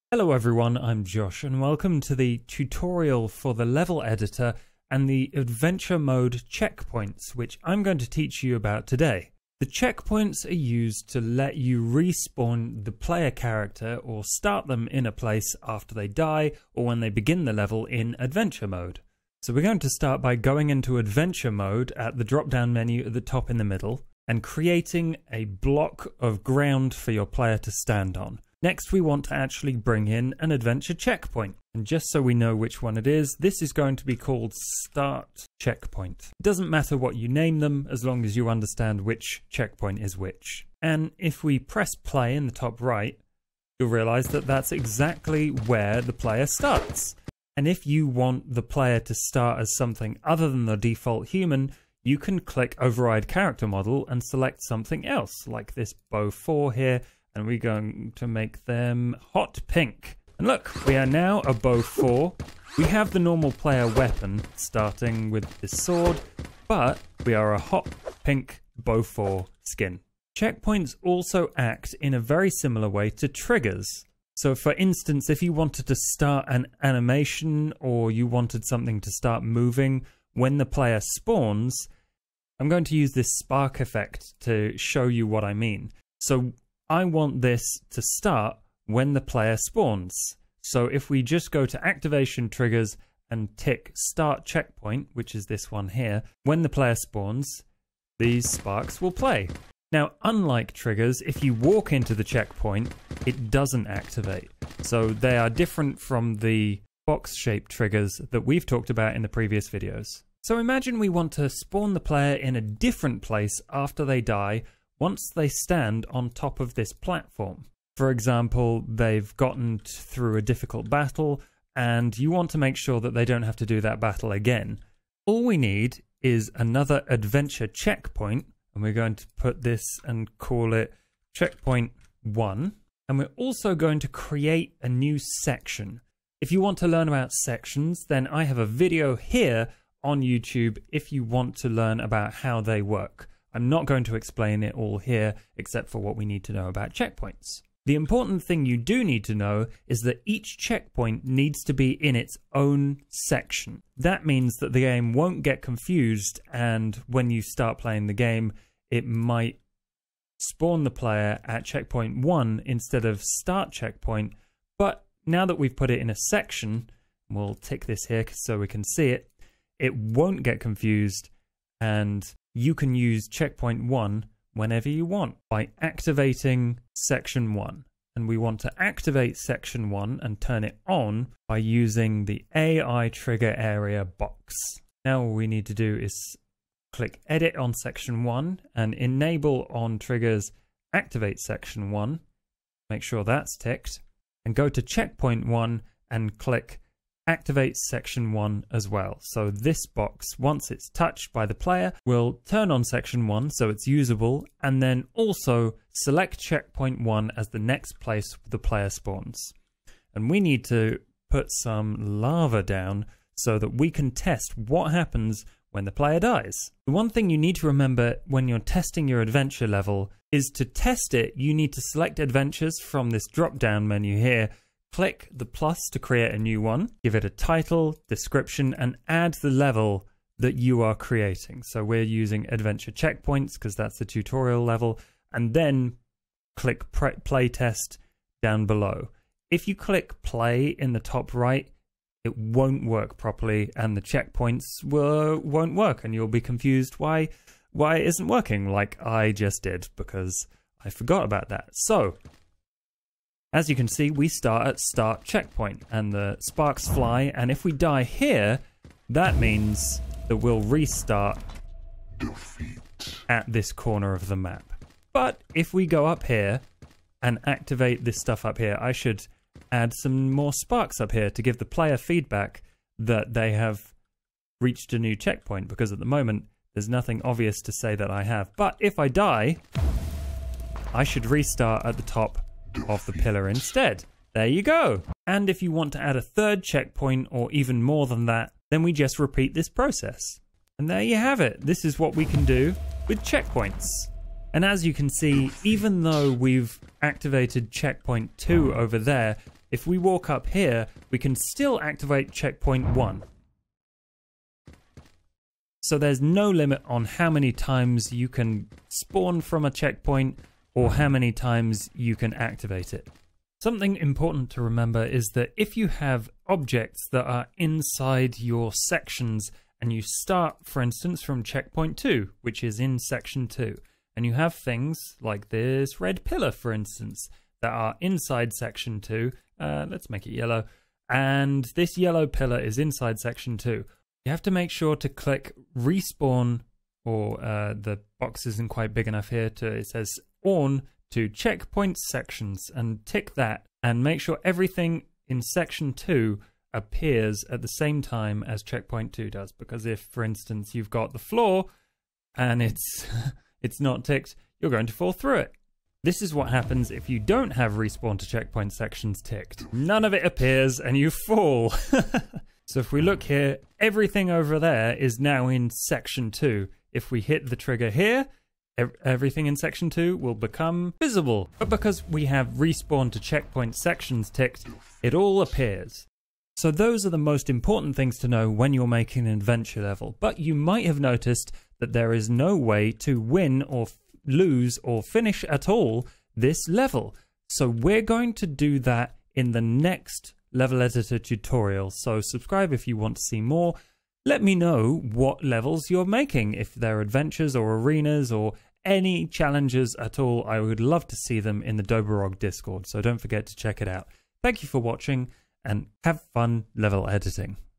Hello everyone, I'm Josh and welcome to the tutorial for the level editor and the adventure mode checkpoints, which I'm going to teach you about today. The checkpoints are used to let you respawn the player character or start them in a place after they die or when they begin the level in adventure mode. So we're going to start by going into adventure mode at the drop down menu at the top in the middle and creating a block of ground for your player to stand on. Next, we want to actually bring in an adventure checkpoint. And just so we know which one it is, this is going to be called Start Checkpoint. It doesn't matter what you name them, as long as you understand which checkpoint is which. And if we press play in the top right, you'll realize that that's exactly where the player starts. And if you want the player to start as something other than the default human, you can click Override Character Model and select something else, like this Bow 4 here, and we're going to make them hot pink. And look, we are now a Bow 4. We have the normal player weapon, starting with this sword, but we are a hot pink Bow 4 skin. Checkpoints also act in a very similar way to triggers. So for instance, if you wanted to start an animation or you wanted something to start moving when the player spawns, I'm going to use this spark effect to show you what I mean. So I want this to start when the player spawns. So if we just go to activation triggers and tick start checkpoint, which is this one here, when the player spawns, these sparks will play. Now, unlike triggers, if you walk into the checkpoint, it doesn't activate. So they are different from the box-shaped triggers that we've talked about in the previous videos. So imagine we want to spawn the player in a different place after they die once they stand on top of this platform. For example, they've gotten through a difficult battle and you want to make sure that they don't have to do that battle again. All we need is another adventure checkpoint, and we're going to put this and call it checkpoint 1. And we're also going to create a new section. If you want to learn about sections, then I have a video here on YouTube if you want to learn about how they work. I'm not going to explain it all here, except for what we need to know about checkpoints. The important thing you do need to know is that each checkpoint needs to be in its own section. That means that the game won't get confused, and when you start playing the game, it might spawn the player at checkpoint 1 instead of start checkpoint. But now that we've put it in a section, we'll tick this here so we can see it, it won't get confused, and you can use checkpoint 1 whenever you want by activating section 1. And we want to activate section 1 and turn it on by using the AI trigger area box. Now all we need to do is click edit on section 1 and enable on triggers activate section 1. Make sure that's ticked and go to checkpoint 1 and click activate section 1 as well. So this box, once it's touched by the player, will turn on section 1 so it's usable, and then also select checkpoint 1 as the next place the player spawns. And we need to put some lava down so that we can test what happens when the player dies. The one thing you need to remember when you're testing your adventure level is to test it, you need to select adventures from this drop down menu here. Click the plus to create a new one, give it a title, description, and add the level that you are creating. So we're using adventure checkpoints because that's the tutorial level, and then click play test down below. If you click play in the top right, it won't work properly and the checkpoints won't work, and you'll be confused why it isn't working like I just did, because I forgot about that. So as you can see, we start at start checkpoint and the sparks fly, and if we die here, that means that we'll restart at this corner of the map. But if we go up here and activate this stuff up here, I should add some more sparks up here to give the player feedback that they have reached a new checkpoint, because at the moment there's nothing obvious to say that I have. But if I die, I should restart at the top of the pillar instead. There you go. And if you want to add a third checkpoint or even more than that, then we just repeat this process. And there you have it. This is what we can do with checkpoints. And as you can see, even though we've activated checkpoint 2 over there, if we walk up here, we can still activate checkpoint 1. So there's no limit on how many times you can spawn from a checkpoint or how many times you can activate it. Something important to remember is that if you have objects that are inside your sections and you start, for instance, from checkpoint 2, which is in section 2, and you have things like this red pillar, for instance, that are inside section 2, let's make it yellow, and this yellow pillar is inside section 2. You have to make sure to click respawn, or the box isn't quite big enough here, it says on to checkpoint sections, and tick that and make sure everything in section 2 appears at the same time as checkpoint 2 does, because if, for instance, you've got the floor and it's not ticked, you're going to fall through it. This is what happens if you don't have respawn to checkpoint sections ticked. None of it appears and you fall. So if we look here, everything over there is now in section 2. If we hit the trigger here, everything in section 2 will become visible. But because we have respawn to checkpoint sections ticked, it all appears. So those are the most important things to know when you're making an adventure level. But you might have noticed that there is no way to win or lose or finish at all this level. So we're going to do that in the next level editor tutorial. So subscribe if you want to see more. Let me know what levels you're making, if they're adventures or arenas or any challenges at all. I would love to see them in the Dobrog Discord, so don't forget to check it out. Thank you for watching and have fun level editing.